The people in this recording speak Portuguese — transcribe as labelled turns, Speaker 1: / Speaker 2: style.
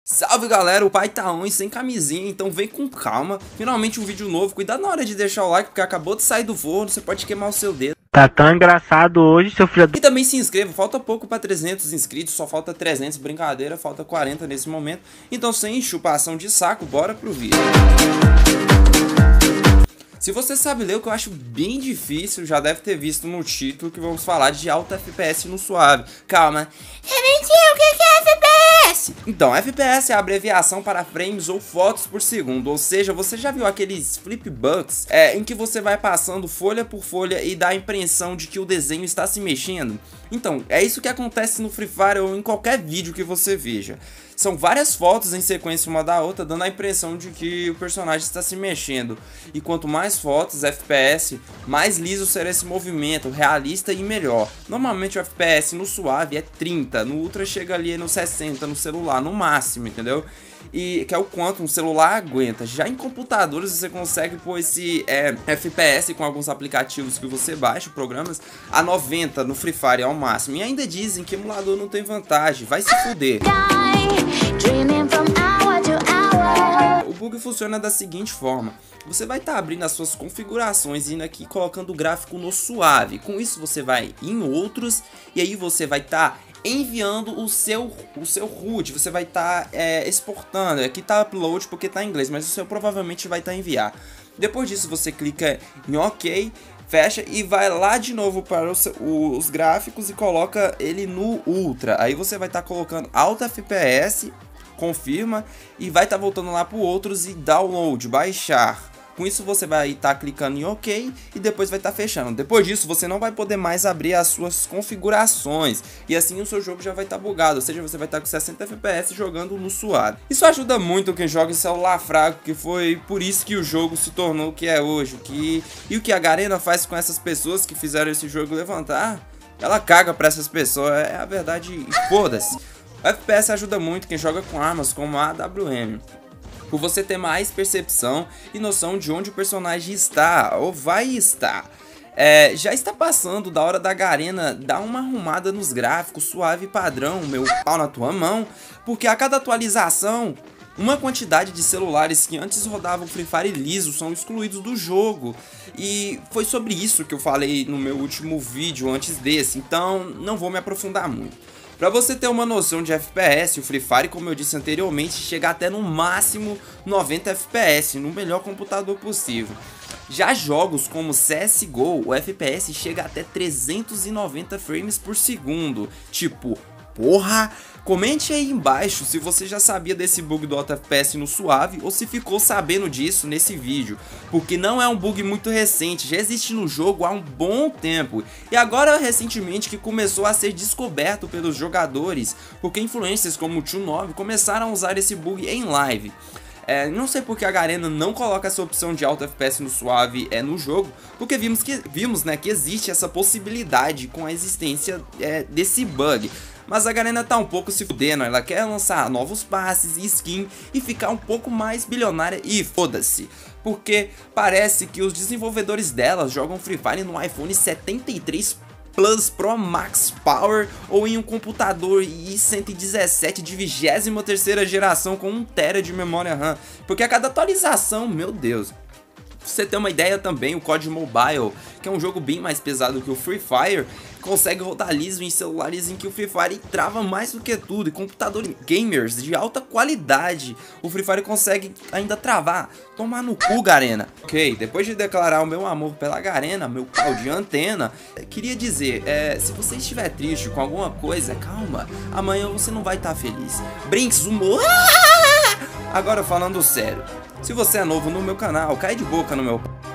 Speaker 1: Salve galera, o pai tá on e sem camisinha, então vem com calma. Finalmente um vídeo novo, cuidado na hora de deixar o like porque acabou de sair do forno, você pode queimar o seu dedo.
Speaker 2: Tá tão engraçado hoje, seu filho do...
Speaker 1: E também se inscreva, falta pouco pra 300 inscritos, só falta 300, brincadeira, falta 40 nesse momento. Então sem chupação de saco, bora pro vídeo. Se você sabe ler, o que eu acho bem difícil, já deve ter visto no título que vamos falar de alta FPS no suave. Calma. Eu nem sei o que é FPS. Então, FPS é a abreviação para frames ou fotos por segundo, ou seja, você já viu aqueles flipbugs em que você vai passando folha por folha e dá a impressão de que o desenho está se mexendo? Então, é isso que acontece no Free Fire ou em qualquer vídeo que você veja. São várias fotos em sequência uma da outra, dando a impressão de que o personagem está se mexendo. E quanto mais fotos, FPS, mais liso será esse movimento, realista e melhor. Normalmente o FPS no suave é 30, no ultra chega ali no 60 no celular, no máximo, entendeu? E que é o quanto um celular aguenta. Já em computadores você consegue pôr esse FPS com alguns aplicativos que você baixa, programas, a 90 no Free Fire ao máximo. E ainda dizem que emulador não tem vantagem, vai se fuder. O bug funciona da seguinte forma: você vai estar abrindo as suas configurações, indo aqui colocando o gráfico no suave. Com isso você vai em outros e aí você vai estar enviando o seu root, você vai estar exportando. Aqui tá upload porque tá em inglês, mas o seu provavelmente vai estar enviar. Depois disso você clica em OK, fecha e vai lá de novo para os gráficos e coloca ele no Ultra. Aí você vai estar colocando alta FPS, confirma e vai estar voltando lá para outros e download, baixar. Com isso você vai estar clicando em OK e depois vai estar fechando. Depois disso você não vai poder mais abrir as suas configurações e assim o seu jogo já vai estar bugado, ou seja, você vai estar com 60 FPS jogando no suave. Isso ajuda muito quem joga em celular fraco, que foi por isso que o jogo se tornou o que é hoje. E o que a Garena faz com essas pessoas que fizeram esse jogo levantar? Ela caga pra essas pessoas, é a verdade, foda-se. O FPS ajuda muito quem joga com armas como a AWM, por você ter mais percepção e noção de onde o personagem está ou vai estar. Já está passando da hora da Garena dar uma arrumada nos gráficos, suave padrão, meu pau na tua mão, porque a cada atualização, uma quantidade de celulares que antes rodavam Free Fire liso são excluídos do jogo. E foi sobre isso que eu falei no meu último vídeo antes desse, então não vou me aprofundar muito. Pra você ter uma noção de FPS, o Free Fire, como eu disse anteriormente, chega até no máximo 90 FPS, no melhor computador possível. Já jogos como CSGO, o FPS chega até 390 frames por segundo. Tipo, porra! Comente aí embaixo se você já sabia desse bug do alto FPS no suave ou se ficou sabendo disso nesse vídeo, porque não é um bug muito recente, já existe no jogo há um bom tempo e agora recentemente que começou a ser descoberto pelos jogadores, porque influencers como o Tio9 começaram a usar esse bug em live. Não sei porque a Garena não coloca essa opção de alto FPS no suave no jogo, porque vimos que existe essa possibilidade com a existência desse bug. Mas a Garena tá um pouco se fudendo, ela quer lançar novos passes e skin e ficar um pouco mais bilionária e foda-se. Porque parece que os desenvolvedores dela jogam Free Fire no iPhone 73 Plus Pro Max Power ou em um computador i117 de 23ª geração com 1 TB de memória RAM. Porque a cada atualização, meu Deus... Pra você ter uma ideia também, o COD Mobile, que é um jogo bem mais pesado que o Free Fire, consegue rodar liso em celulares em que o Free Fire trava mais do que tudo, e computadores gamers de alta qualidade, o Free Fire consegue ainda travar. Tomar no cu, Garena. Ok, depois de declarar o meu amor pela Garena, meu pau de antena, queria dizer, se você estiver triste com alguma coisa, calma, amanhã você não vai estar feliz. Brinks, humor... Agora falando sério, se você é novo no meu canal, cai de boca no meu...